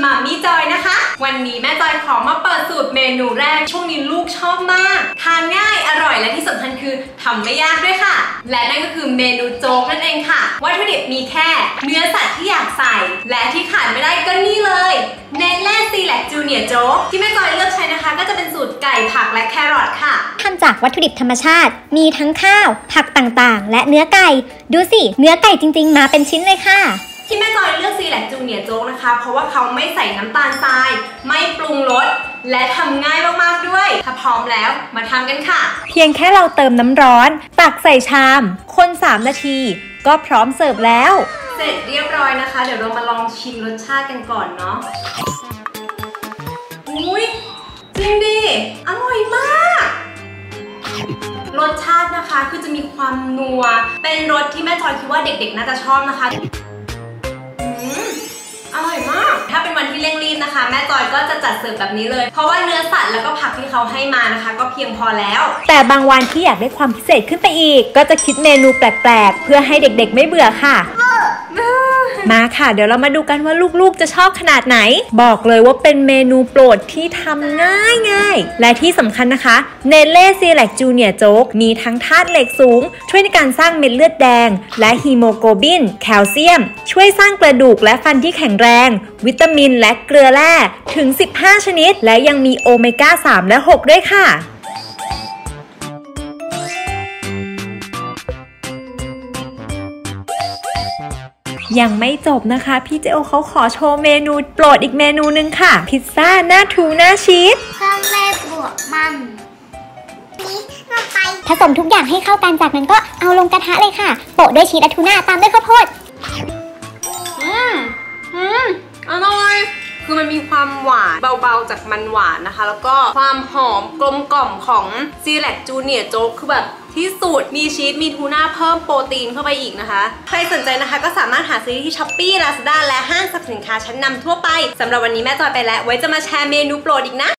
มัมมี่จอยนะคะวันนี้แม่จอยขอมาเปิดสูตรเมนูแรกช่วงนี้ลูกชอบมากทานง่ายอร่อยและที่สำคัญคือทำไม่ยากด้วยค่ะและนั่นก็คือเมนูโจ๊กนั่นเองค่ะวัตถุดิบมีแค่เนื้อสัตว์ที่อยากใส่และที่ขาดไม่ได้ก็นี่เลยเนเล่ซีแลกจูเนียร์โจ๊กที่แม่จอยเลือกใช้นะคะก็จะเป็นสูตรไก่ผักและแครอทค่ะทำจากวัตถุดิบธรรมชาติมีทั้งข้าวผักต่างๆและเนื้อไก่ดูสิเนื้อไก่จริงๆมาเป็นชิ้นเลยค่ะที่แม่จอยเลือกซีแลกจูเนียร์โจ๊กนะคะเพราะว่าเขาไม่ใส่น้ำตาลทรายไม่ปรุงรสและทำง่ายมากๆด้วยถ้าพร้อมแล้วมาทำกันค่ะเพียงแค่เราเติมน้ำร้อนตักใส่ชามคน3 นาทีก็พร้อมเสิร์ฟแล้วเสร็จเรียบร้อยนะคะเดี๋ยวเรามาลองชิมรสชาติกันก่อนเนาะอุ้ยจริงดิอร่อยมากรสชาตินะคะคือจะมีความนัวเป็นรสที่แม่จอยคิดว่าเด็กๆน่าจะชอบนะคะอร่อยมากถ้าเป็นวันที่เร่งรีบนะคะแม่จอยก็จะจัดเสิร์ฟแบบนี้เลยเพราะว่าเนื้อสัตว์แล้วก็ผักที่เขาให้มานะคะก็เพียงพอแล้วแต่บางวันที่อยากได้ความพิเศษขึ้นไปอีกก็จะคิดเมนูแปลกๆเพื่อให้เด็กๆไม่เบื่อค่ะมาค่ะเดี๋ยวเรามาดูกันว่าลูกๆจะชอบขนาดไหนบอกเลยว่าเป็นเมนูโปรดที่ทำง่ายๆและที่สำคัญนะคะเนเล่ซีแลกจูเนียร์โจ๊กมีทั้งธาตุเหล็กสูงช่วยในการสร้างเม็ดเลือดแดงและฮีโมโกลบินแคลเซียมช่วยสร้างกระดูกและฟันที่แข็งแรงวิตามินและเกลือแร่ถึง15ชนิดและยังมีโอเมก้า3และ6ด้วยค่ะยังไม่จบนะคะพี่เจโอเขาขอโชว์เมนูโปรดอีกเมนูนึงค่ะพิซซ่าหน้าทูน่าชีสเครื่องแม่บวกมันนี่ลงไปผสมทุกอย่างให้เข้ากันจากนั้นก็เอาลงกระทะเลยค่ะโปะด้วยชีสและทูน่าตามด้วยข้าวโพดอร่อยคือมันมีความหวานเบาๆจากมันหวานนะคะแล้วก็ความหอมกลมกล่อมของซีแลกจูเนียร์โจ๊กคือแบบที่สุดมีชีสมีทูน่าเพิ่มโปรตีนเข้าไปอีกนะคะใครสนใจนะคะก็สามารถหาซื้อที่ Shopee Lazada และห้างสรรพสินค้าชั้นนำทั่วไปสำหรับวันนี้แม่จอยไปแล้วไว้จะมาแชร์เมนูโปรดอีกนะ